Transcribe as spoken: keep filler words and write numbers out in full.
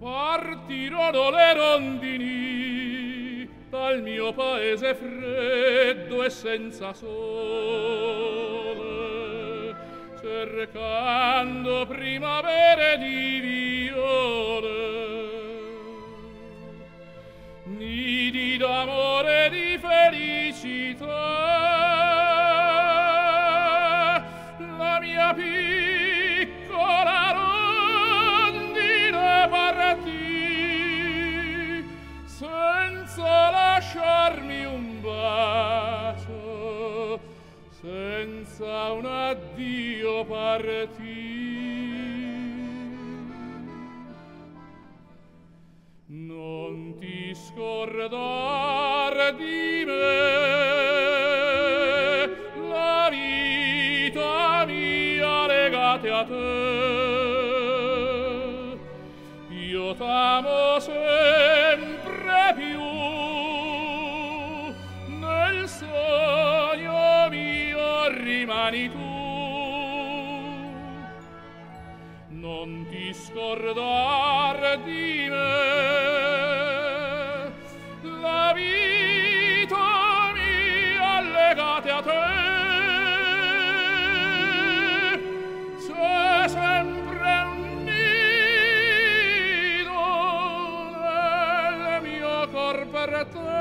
Partirono le rondini dal mio paese freddo e senza sole, cercando primavere di viole, nidi d'amore e di felicità. La mia piccola rondine partì senza lasciarmi un bacio, senza un addio partì. Non ti scordar di me, la vita mia legate a te. Io t'amo sempre più, nel sogno mio rimani tu. Non ti scordar di me, la vita mia legate a te. C'è sempre un nido nel mio cor per te.